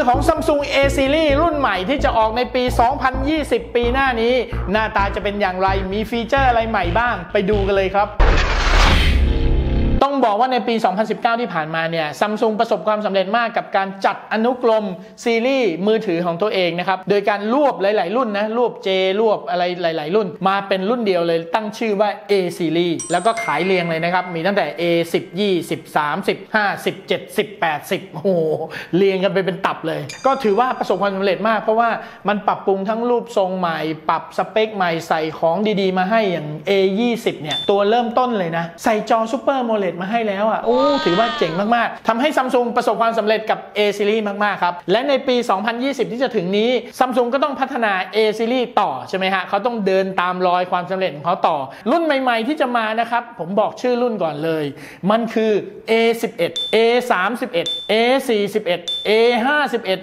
ของ Samsung A Series รุ่นใหม่ที่จะออกในปี 2020 ปีหน้านี้หน้าตาจะเป็นอย่างไรมีฟีเจอร์อะไรใหม่บ้างไปดูกันเลยครับต้องบอกว่าในปี 2019 ที่ผ่านมาเนี่ย Samsung ประสบความสำเร็จมากกับการจัดอนุกรมซีรีส์มือถือของตัวเองนะครับโดยการรวบหลายๆรุ่นนะรวบ J รวบอะไรหลายๆรุ่นมาเป็นรุ่นเดียวเลยตั้งชื่อว่า A Series แล้วก็ขายเรียงเลยนะครับมีตั้งแต่ A 10 20 30 15 17 18 10โอ้โหเรียงกันไปเป็นตับเลยก็ถือว่าประสบความสำเร็จมากเพราะว่ามันปรับปรุงทั้งรูปทรงใหม่ปรับสเปคใหม่ใส่ของดีๆมาให้อย่าง A 20เนี่ยตัวเริ่มต้นเลยนะใส่จอ Super AMOLEDมาให้แล้วอ่ะโอ้ถือว่าเจ๋งมากๆทำให้ Samsung ประสบความสำเร็จกับ A Series มากๆครับและในปี 2020 ที่จะถึงนี้ Samsung ก็ต้องพัฒนา A Series ต่อใช่ไหมฮะเขาต้องเดินตามรอยความสำเร็จของเขาต่อรุ่นใหม่ๆที่จะมานะครับผมบอกชื่อรุ่นก่อนเลยมันคือ A11 A31 A41 A51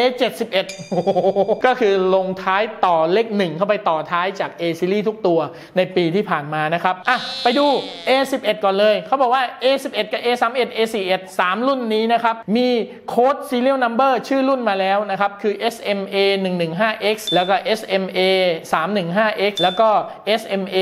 A71 ก็คือลงท้ายต่อเลข1เข้าไปต่อท้ายจาก A Series ทุกตัวในปีที่ผ่านมานะครับอ่ะไปดู A11 ก่อนเลยเขาบอกว่า A11 กับ A31 A41 3 รุ่นนี้นะครับมีโค้ด Serial Number ชื่อรุ่นมาแล้วนะครับคือ SMA 115X แล้วก็ SMA 315X แล้วก็ SMA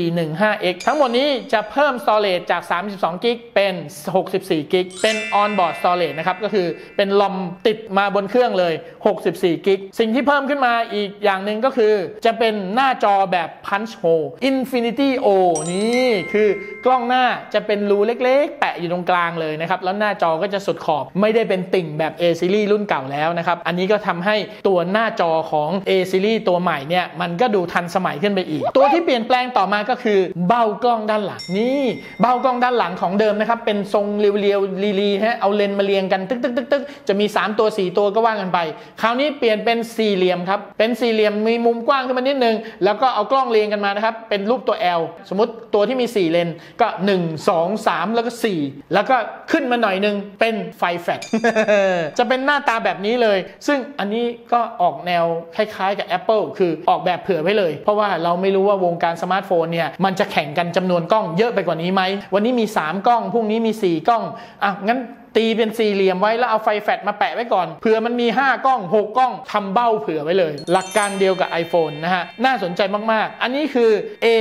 415X ทั้งหมดนี้จะเพิ่ม storage จาก32 GB เป็น64 GB เป็น onboard storage นะครับก็คือเป็นลอมติดมาบนเครื่องเลย64 GB สิ่งที่เพิ่มขึ้นมาอีกอย่างหนึ่งก็คือจะเป็นหน้าจอแบบ punch hole Infinity O นี่คือกล้องหน้าจะเป็นรูเล็กๆแปะอยู่ตรงกลางเลยนะครับแล้วหน้าจอก็จะสุดขอบไม่ได้เป็นติ่งแบบ A Series รุ่นเก่าแล้วนะครับอันนี้ก็ทำให้ตัวหน้าจอของ A Series ตัวใหม่เนี่ยมันก็ดูทันสมัยขึ้นไปอีกตัวที่เปลี่ยนแปลงต่อมาก็คือเบ้ากล้องด้านหลังนี่เบ้ากล้องด้านหลังของเดิมนะครับเป็นทรงเรียวๆลีๆฮะเอาเลนมาเรียงกันตึกๆๆๆจะมี3ตัว4ตัวก็ว่ากันไปคราวนี้เปลี่ยนเป็นสี่เหลี่ยมครับเป็นสี่เหลี่ยมมีมุมกว้างขึ้นมานิดนึงแล้วก็เอากล้องเรียงกันมานะครับเป็นรูปตัว L สมมติตัวที่มี4เลนก็1 2 3แล้วก็4แล้วก็ขึ้นมาหน่อยนึงเป็นไฟแฟลช จะเป็นหน้าตาแบบนี้เลยซึ่งอันนี้ก็ออกแนวคล้ายๆกับ Apple คือออกแบบเผื่อไว้เลยเพราะว่าเราไม่รู้ว่าวงการสมาร์ทโฟนเนี่ยมันจะแข่งกันจำนวนกล้องเยอะไปกว่านี้ไหมวันนี้มี3กล้องพรุ่งนี้มี4กล้องอ่ะงั้นตีเป็นสี่เหลี่ยมไว้แล้วเอาไฟแฟลชมาแปะไว้ก่อนเผื่อมันมี5กล้อง6กล้องทำเบ้าเผื่อไว้เลยหลักการเดียวกับ iPhone นะฮะน่าสนใจมากๆอันนี้คือ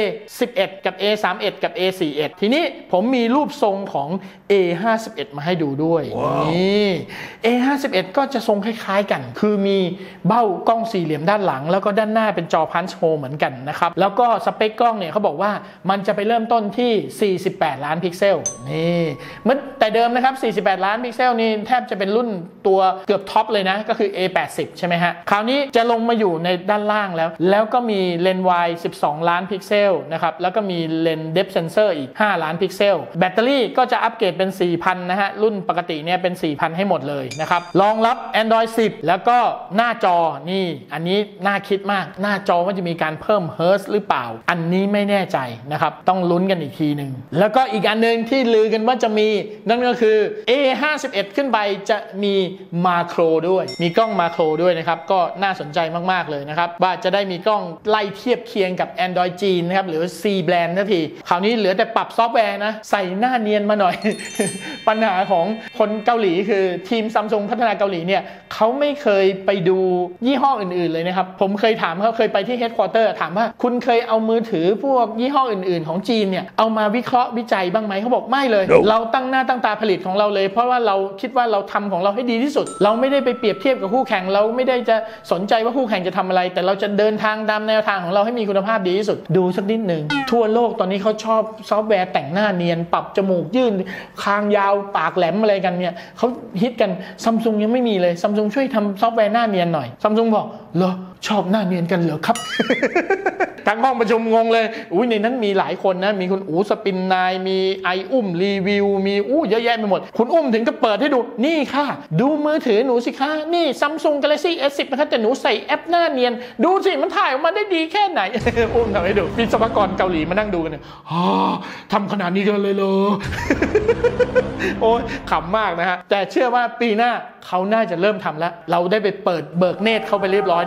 A11 กับ A31 กับ A41 ทีนี้ผมมีรูปทรงของ A51 มาให้ดูด้วย นี่ A51 ก็จะทรงคล้ายๆกันคือมีเบ้ากล้องสี่เหลี่ยมด้านหลังแล้วก็ด้านหน้าเป็นจอพันช์โฮลเหมือนกันนะครับแล้วก็สเปคกล้องเนี่ยเขาบอกว่ามันจะไปเริ่มต้นที่48ล้านพิกเซลนี่มันแต่เดิมนะครับ48ล้านพิกเซลนี่แทบจะเป็นรุ่นตัวเกือบท็อปเลยนะก็คือ A80 ใช่ไหมฮะคราวนี้จะลงมาอยู่ในด้านล่างแล้วก็มีเลนส์วาย12ล้านพิกเซลนะครับแล้วก็มีเลนส์ Depth Sensor อีก5ล้านพิกเซลแบตเตอรี่ก็จะอัปเกรดเป็น 4,000 นะฮะรุ่นปกติเนี่ยเป็น 4,000 ให้หมดเลยนะครับรองรับ Android 10 แล้วก็หน้าจอนี่อันนี้น่าคิดมากหน้าจอว่าจะมีการเพิ่ม Hertz หรือเปล่าอันนี้ไม่แน่ใจนะครับต้องลุ้นกันอีกทีหนึ่งแล้วก็อีกอันนึงที่ลือกันว่าจะมีนั่นก็คือ A51 ขึ้นไปจะมีมาโครด้วยมีกล้องมาโครด้วยนะครับก็น่าสนใจมากๆเลยนะครับว่าจะได้มีกล้องไล่เทียบเคียงกับ Android จีนนะครับหรือ C brand ทันทีคราวนี้เหลือแต่ปรับซอฟต์แวร์นะใส่หน้าเนียนมาหน่อย ปัญหาของคนเกาหลีคือทีม Samsung พัฒนาเกาหลีเนี่ยเขาไม่เคยไปดูยี่ห้ออื่นๆเลยนะครับผมเคยถามเขาเคยไปที่ Headquarter ถามว่าคุณเคยเอามือถือพวกยี่ห้ออื่นๆของจีนเนี่ยเอามาวิเคราะห์วิจัยบ้างไหมเขาบอกไม่เลย เราตั้งหน้าตั้งตาผลิตของเราเลยเพราะว่าเราคิดว่าเราทำของเราให้ดีที่สุดเราไม่ได้ไปเปรียบเทียบกับคู่แข่งเราไม่ได้จะสนใจว่าคู่แข่งจะทำอะไรแต่เราจะเดินทางตามแนวทางของเราให้มีคุณภาพดีที่สุดดูสักนิดหนึ่งทั่วโลกตอนนี้เขาชอบซอฟต์แวร์แต่งหน้าเนียนปรับจมูกยื่นคางยาวปากแหลมอะไรกันเนี่ยเขาฮิตกัน Samsung ยังไม่มีเลย Samsung ช่วยทำซอฟต์แวร์หน้าเนียนหน่อย Samsung บอกเหรอชอบหน้าเนียนกันเหรอครับ ทางห้องประชุมงงเลยอุ้ยในนั้นมีหลายคนนะมีคุณอู๋สปินนายมีไออุ้มรีวิวมีเยอะแยะไปหมดคุณอุ้มถึงก็เปิดให้ดูนี่ค่ะดูมือถือหนูสิคะนี่ Samsung Galaxy S10 นะคะแต่หนูใส่แอปหน้าเนียนดูสิมันถ่ายออกมาได้ดีแค่ไหน อุ้มทำให้ดูวิศวกรเกาหลีมานั่งดูกันเนี่ยทำขนาดนี้กันเลยเหรอ โอ้ยขำมากนะฮะแต่เชื่อว่าปีหน้าเขาน่าจะเริ่มทำแล้วเราได้ไปเปิดเบิกเนตรเข้าไปเรียบร้อยนะครับทีม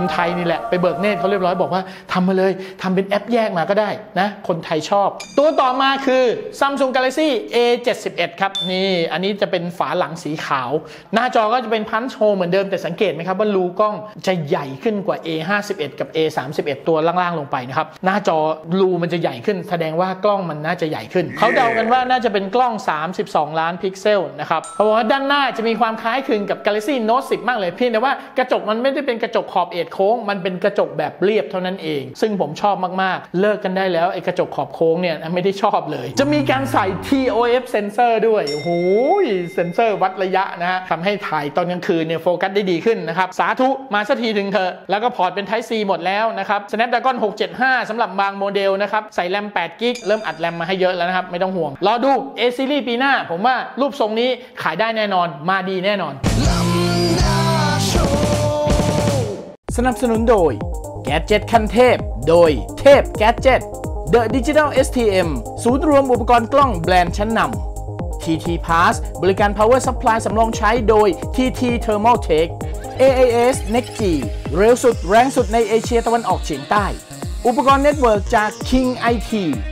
มไทยนี่แหละไปเบิกเนตรเขาเรียบร้อยบอกว่าทำมาเลยทำเป็นแอปแยกมาก็ได้นะคนไทยชอบตัวต่อมาคือ Samsung Galaxy A71 ครับนี่อันนี้จะเป็นฝาหลังสีขาวหน้าจอก็จะเป็นพันช์โฮเหมือนเดิมแต่สังเกตไหมครับว่ารูกล้องจะใหญ่ขึ้นกว่า A51 กับ A31 ตัวล่างๆลงไปนะครับหน้าจอรูมันจะใหญ่ขึ้นแสดงว่ากล้องมันน่าจะใหญ่ขึ้นเขาเดากันว่าน่าจะเป็นกล้อง32ล้านพิกเซลนะครับเพราะว่าด้านหน้าจะมีความคล้ายคลึงกับ Galaxy Note 10 มากเลยเพียงแต่ว่ากระจกมันไม่ได้เป็นกระจกขอบเอ็ดโค้งมันเป็นกระจกแบบเรียบเท่านั้นเองซึ่งผมชอบมากๆเลิกกันได้แล้วไอ้กระจกขอบโค้งเนี่ยไม่ได้ชอบเลยจะมีการใส่ TOF sensor ด้วยโอ้โหเซนเซอร์วัดระยะนะฮะทำให้ถ่ายตอนกลางคืนเนี่ยโฟกัสได้ดีขึ้นนะครับสาธุมาสักทีถึงเถอะแล้วก็พอร์ตเป็น Type C หมดแล้วนะครับ Snapdragon 675 สำหรับบางโมเดลนะครับใส่แรม8 กิกเริ่มอัดแรมมาให้เยอะแล้วนะครับไม่ต้องห่วงรอดู A Series ปีหน้าผมว่ารูปทรงนี้ขายได้แน่นอนมาดีแน่นอนสนับสนุนโดย Gadget ขั้นเทพโดยเทพ Gadget The Digital STM ศูนย์รวมอุปกรณ์กล้องแบรนด์ชั้นนำ TT Pass บริการ Power Supply สำรองใช้โดย TT Thermal Tech AIS Next G เร็วสุดแรงสุดในเอเชียตะวันออกเฉียงใต้อุปกรณ์เน็ตเวิร์กจาก King IT